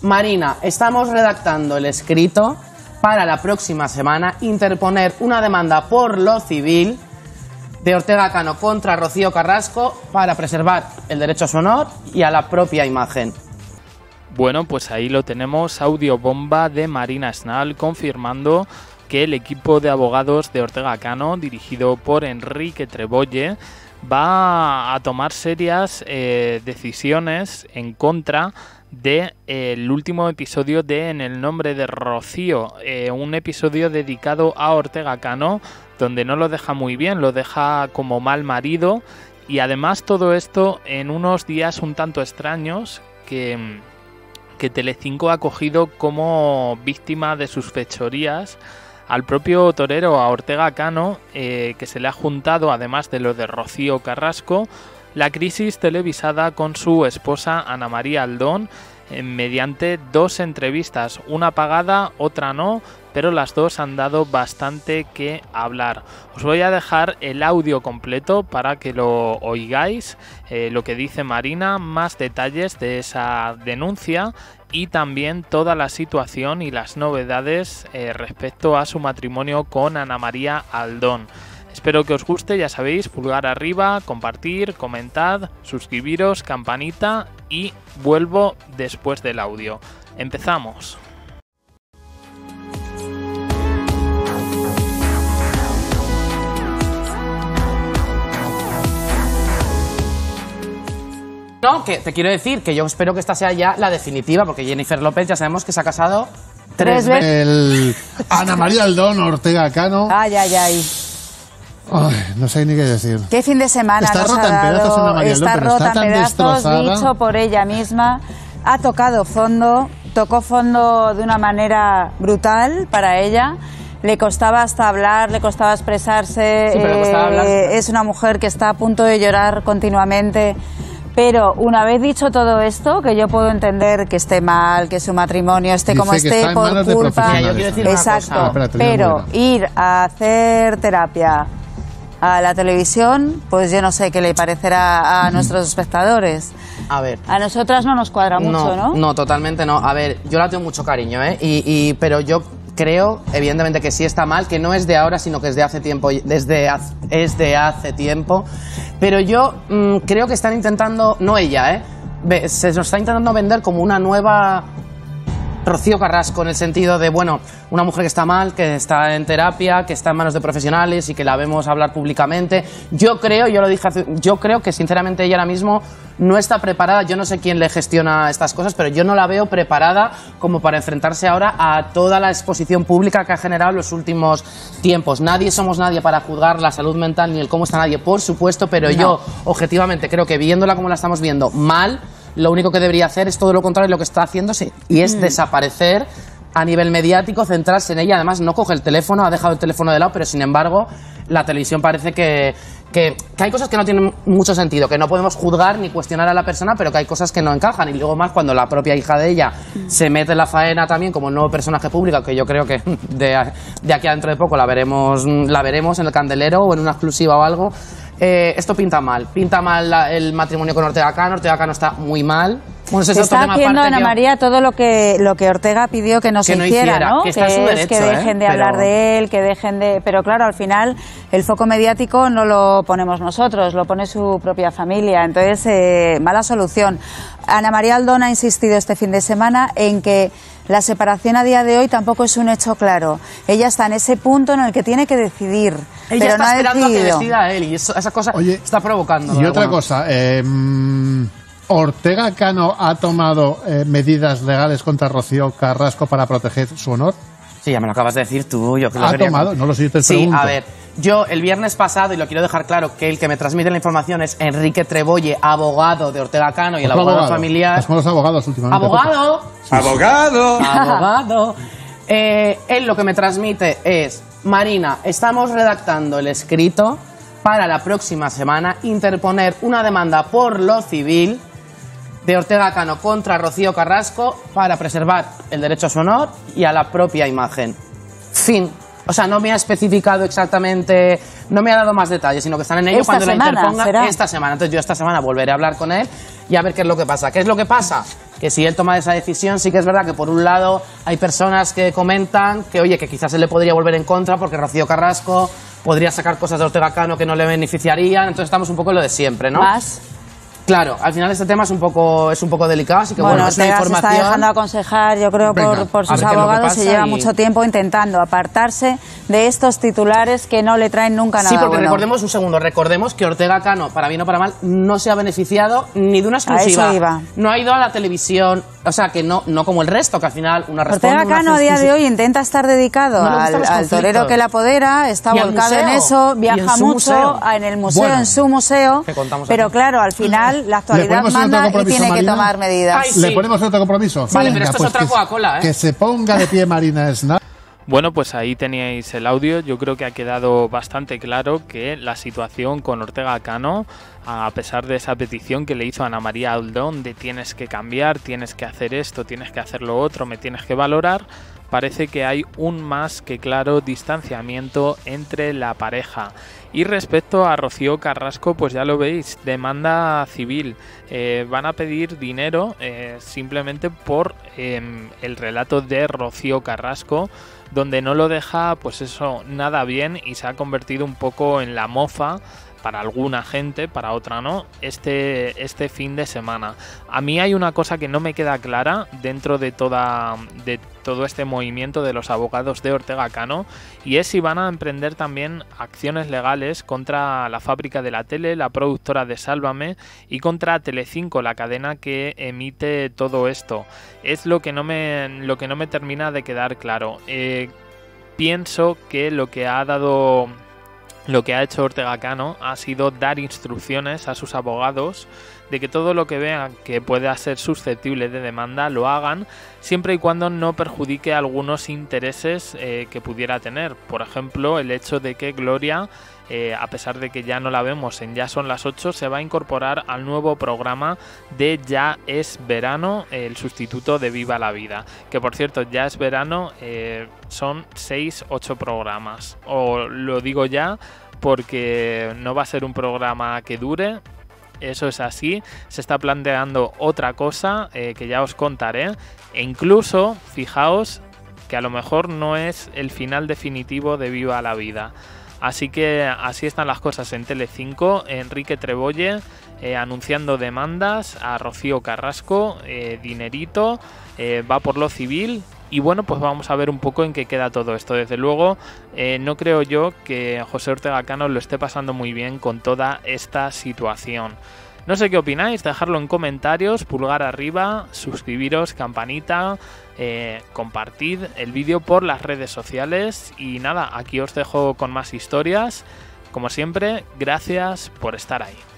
Marina, estamos redactando el escrito para la próxima semana interponer una demanda por lo civil de Ortega Cano contra Rocío Carrasco para preservar el derecho a su honor y a la propia imagen. Bueno, pues ahí lo tenemos, audio bomba de Marina Snal confirmando que el equipo de abogados de Ortega Cano, dirigido por Enrique Trebolle, va a tomar serias decisiones en contra del último episodio de En el nombre de Rocío, un episodio dedicado a Ortega Cano, donde no lo deja muy bien, lo deja como mal marido, y además todo esto en unos días un tanto extraños que Telecinco ha cogido como víctima de sus fechorías al propio torero, a Ortega Cano, que se le ha juntado, además de lo de Rocío Carrasco, la crisis televisada con su esposa Ana María Aldón, mediante 2 entrevistas, una pagada, otra no, pero las 2 han dado bastante que hablar. Os voy a dejar el audio completo para que lo oigáis, lo que dice Marina, más detalles de esa denuncia y también toda la situación y las novedades respecto a su matrimonio con Ana María Aldón. Espero que os guste, ya sabéis, pulgar arriba, compartir, comentad, suscribiros, campanita, y vuelvo después del audio. Empezamos. No, que te quiero decir que yo espero que esta sea ya la definitiva, porque Jennifer López ya sabemos que se ha casado 3 veces. Ana María Aldón, Ortega Cano. Ay, ay, ay. Ay, no sé ni qué decir. Qué fin de semana está nos rota ha dado. En pedazos Ana María Aldón, está pero rota está en tan pedazos, destrozada. dicho por ella misma. Ha tocado fondo, tocó fondo de una manera brutal para ella. Le costaba hasta hablar, le costaba expresarse. Sí, pero le costaba hablar. Es una mujer que está a punto de llorar continuamente. Pero una vez dicho todo esto, que yo puedo entender que esté mal, que su matrimonio esté Dice como que esté está en por manos de culpa. profesionales. Yo quiero decir una Exacto. cosa. Espérate, Pero ir a hacer terapia a la televisión, pues yo no sé qué le parecerá a nuestros espectadores. A ver. A nosotras no nos cuadra mucho, ¿no? No, totalmente no. A ver, yo la tengo mucho cariño, ¿eh? Pero yo creo, evidentemente, que sí está mal, que no es de ahora, sino que es de hace tiempo, es de hace tiempo. Pero yo creo que están intentando, no ella, se nos está intentando vender como una nueva Rocío Carrasco, en el sentido de, bueno, una mujer que está mal, que está en terapia, que está en manos de profesionales y que la vemos hablar públicamente. Yo creo, yo lo dije yo creo que sinceramente ella ahora mismo no está preparada. Yo no sé quién le gestiona estas cosas, pero yo no la veo preparada como para enfrentarse ahora a toda la exposición pública que ha generado en los últimos tiempos. Nadie somos nadie para juzgar la salud mental ni el cómo está nadie, por supuesto, pero no. Yo objetivamente creo que viéndola como la estamos viendo mal, lo único que debería hacer es todo lo contrario de lo que está haciéndose, y es desaparecer a nivel mediático, centrarse en ella. Además, no coge el teléfono, ha dejado el teléfono de lado, pero sin embargo, la televisión parece que hay cosas que no tienen mucho sentido, que no podemos juzgar ni cuestionar a la persona, pero que hay cosas que no encajan. Y luego más cuando la propia hija de ella se mete en la faena también como nuevo personaje público, que yo creo que de aquí a dentro de poco la veremos en el Candelero o en una exclusiva o algo. Esto pinta mal el matrimonio con Ortega Cano. Ortega Cano está muy mal. Bueno, se está haciendo, Ana María, todo lo que Ortega pidió que no se hiciera, ¿no? Que está en su derecho, que dejen de hablar de él, que dejen de... Pero claro, al final el foco mediático no lo ponemos nosotros, lo pone su propia familia. Entonces, mala solución. Ana María Aldón ha insistido este fin de semana en que la separación a día de hoy tampoco es un hecho claro. Ella está en ese punto en el que tiene que decidir. Ella pero está no esperando decidido. a que decida él, y esa cosa está provocando. Y otra cosa, ¿Ortega Cano ha tomado medidas legales contra Rocío Carrasco para proteger su honor? Sí, ya me lo acabas de decir tú. Yo ¿Ha tomado? No lo sé, te pregunto. Sí, a ver, yo el viernes pasado, y lo quiero dejar claro, que el que me transmite la información es Enrique Trebolle, abogado de Ortega Cano y el abogado familiar. Es como los abogados últimamente. ¡Abogado! Sí. ¡Abogado! ¡Abogado! Él lo que me transmite es: Marina, estamos redactando el escrito para la próxima semana interponer una demanda por lo civil de Ortega Cano contra Rocío Carrasco para preservar el derecho a su honor y a la propia imagen. Fin. O sea, no me ha especificado exactamente, no me ha dado más detalles, sino que están en ello cuando la interponga esta semana. Entonces yo esta semana volveré a hablar con él y a ver qué es lo que pasa. ¿Qué es lo que pasa? que si él toma esa decisión, sí que es verdad que por un lado hay personas que comentan que, oye, que quizás se le podría volver en contra porque Rocío Carrasco podría sacar cosas de Ortega Cano que no le beneficiarían, entonces estamos un poco en lo de siempre, ¿no? Más. Claro, al final este tema es un poco delicado, así que bueno, es una Ortega información. se está dejando aconsejar, yo creo, por sus abogados, y lleva mucho tiempo intentando apartarse de estos titulares que no le traen nunca nada. Sí, porque bueno. recordemos que Ortega Cano, para bien o para mal, no se ha beneficiado ni de una exclusiva. A eso iba. No ha ido a la televisión, o sea, que no como el resto, que al final una responde. Ortega Cano a día de hoy intenta estar dedicado al torero que la apodera, está volcado en eso, viaja mucho en el museo, bueno, en su museo, pero claro, al final la actualidad manda y tiene que tomar medidas. Ay, sí. ¿Le ponemos otro compromiso? Sí. Vale, pero esto es otra Coca-Cola, ¿eh? Que se ponga de pie Marina Snal. Bueno, pues ahí teníais el audio. Yo creo que ha quedado bastante claro que la situación con Ortega Cano, a pesar de esa petición que le hizo Ana María Aldón de tienes que cambiar, tienes que hacer esto, tienes que hacer lo otro, me tienes que valorar, parece que hay un más que claro distanciamiento entre la pareja. Y respecto a Rocío Carrasco, pues ya lo veis, demanda civil. Van a pedir dinero simplemente por el relato de Rocío Carrasco, donde no lo deja, pues eso, nada bien, y se ha convertido un poco en la mofa para alguna gente, para otra no, este fin de semana. A mí hay una cosa que no me queda clara dentro de todo este movimiento de los abogados de Ortega Cano, y es si van a emprender también acciones legales contra la Fábrica de la Tele, la productora de Sálvame, y contra Telecinco, la cadena que emite todo esto. Es lo que no me termina de quedar claro. Pienso que lo que ha hecho Ortega Cano ha sido dar instrucciones a sus abogados de que todo lo que vean que pueda ser susceptible de demanda lo hagan, siempre y cuando no perjudique algunos intereses que pudiera tener. Por ejemplo, el hecho de que Gloria, a pesar de que ya no la vemos en Ya son las 8, se va a incorporar al nuevo programa de Ya es Verano, el sustituto de Viva la Vida. Que por cierto, Ya es Verano son 6-8 programas. O lo digo ya porque no va a ser un programa que dure. Eso es así, se está planteando otra cosa que ya os contaré, e incluso, fijaos, que a lo mejor no es el final definitivo de Viva la Vida. Así que así están las cosas en Telecinco. Enrique Trebolle anunciando demandas a Rocío Carrasco, dinerito, va por lo civil. Y bueno, pues vamos a ver un poco en qué queda todo esto. Desde luego, no creo yo que José Ortega Cano lo esté pasando muy bien con toda esta situación. No sé qué opináis, dejadlo en comentarios, pulgar arriba, suscribiros, campanita, compartid el vídeo por las redes sociales. Y nada, aquí os dejo con más historias. Como siempre, gracias por estar ahí.